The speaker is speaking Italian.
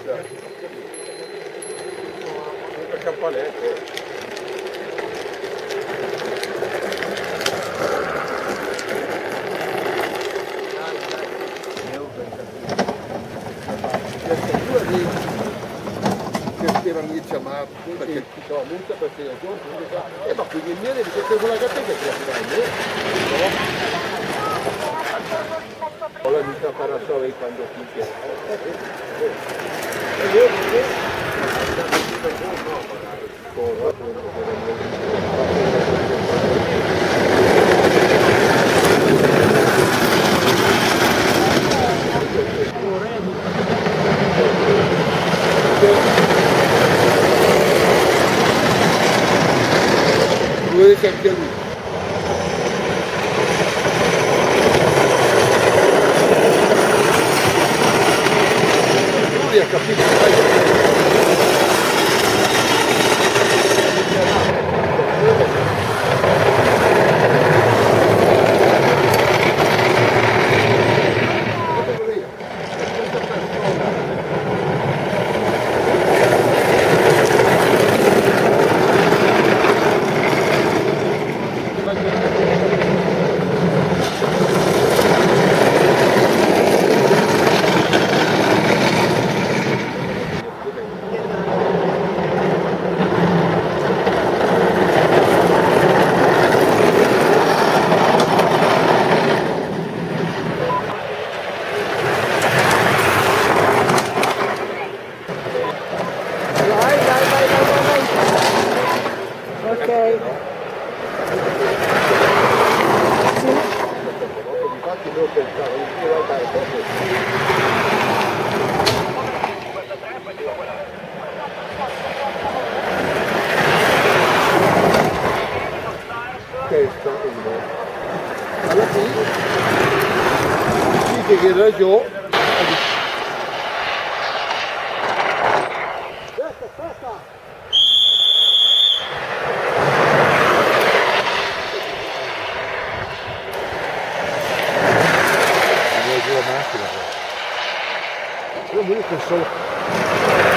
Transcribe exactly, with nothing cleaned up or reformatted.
Una campanetta. Mi chiamava perché ti trova multa perché la giorno eh ma quindi il miele di questa con la gatta che ti appare no? La vita parasole quando picchia è vero dove c'è anche lui. Lui ha capito. Testa uno alla fine dice che era giù aspetta aspetta la macchina però lui solo